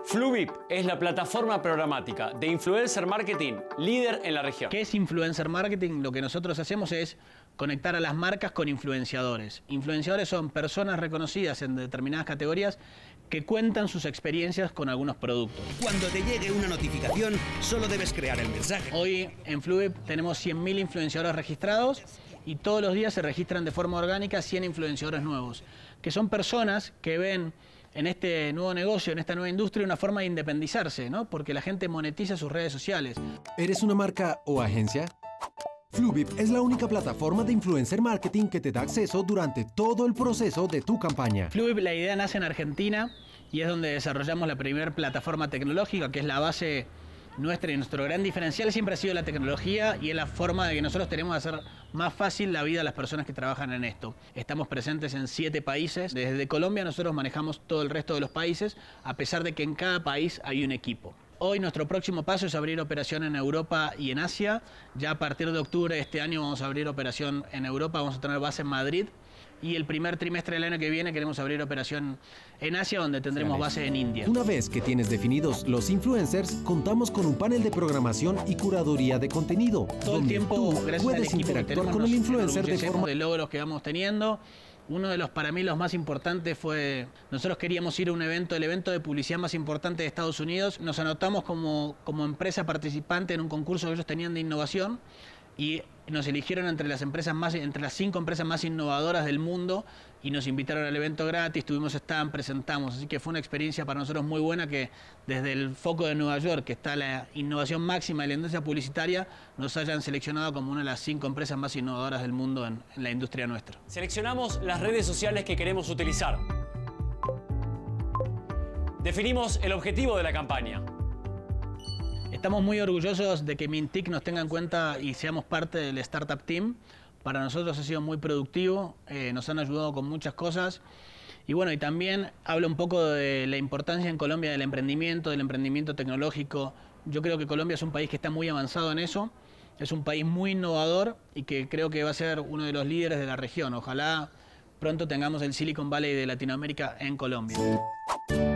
Fluvip es la plataforma programática de influencer marketing líder en la región. ¿Qué es influencer marketing? Lo que nosotros hacemos es conectar a las marcas con influenciadores. Influenciadores son personas reconocidas en determinadas categorías que cuentan sus experiencias con algunos productos. Cuando te llegue una notificación, solo debes crear el mensaje. Hoy en Fluvip tenemos 100.000 influenciadores registrados y todos los días se registran de forma orgánica 100 influenciadores nuevos, que son personas que ven en este nuevo negocio, en esta nueva industria, una forma de independizarse, ¿no? Porque la gente monetiza sus redes sociales. ¿Eres una marca o agencia? Fluvip es la única plataforma de influencer marketing que te da acceso durante todo el proceso de tu campaña. Fluvip, la idea nace en Argentina y es donde desarrollamos la primera plataforma tecnológica, que es la base nuestra, y nuestro gran diferencial siempre ha sido la tecnología y es la forma de que nosotros tenemos de hacer más fácil la vida a las personas que trabajan en esto. Estamos presentes en 7 países. Desde Colombia nosotros manejamos todo el resto de los países, a pesar de que en cada país hay un equipo. Hoy nuestro próximo paso es abrir operación en Europa y en Asia. Ya a partir de octubre de este año vamos a abrir operación en Europa, vamos a tener base en Madrid. Y el primer trimestre del año que viene queremos abrir operación en Asia, donde tendremos base en India. Una vez que tienes definidos los influencers, contamos con un panel de programación y curaduría de contenido. Todo el tiempo, gracias al puedes equipo que interactuar tenemos, con el influencer de forma... de logros que vamos teniendo. Uno de los, para mí, los más importantes fue, nosotros queríamos ir a un evento, el evento de publicidad más importante de Estados Unidos. Nos anotamos como empresa participante en un concurso que ellos tenían de innovación y nos eligieron entre las 5 empresas más innovadoras del mundo y nos invitaron al evento gratis, tuvimos stand, presentamos, así que fue una experiencia para nosotros muy buena que desde el foco de Nueva York, que está la innovación máxima de la industria publicitaria, nos hayan seleccionado como una de las 5 empresas más innovadoras del mundo en la industria nuestra. Seleccionamos las redes sociales que queremos utilizar. Definimos el objetivo de la campaña. Estamos muy orgullosos de que Mintic nos tenga en cuenta y seamos parte del Startup Team. Para nosotros ha sido muy productivo, nos han ayudado con muchas cosas. Y bueno, y también habla un poco de la importancia en Colombia del emprendimiento tecnológico. Yo creo que Colombia es un país que está muy avanzado en eso. Es un país muy innovador y que creo que va a ser uno de los líderes de la región. Ojalá pronto tengamos el Silicon Valley de Latinoamérica en Colombia.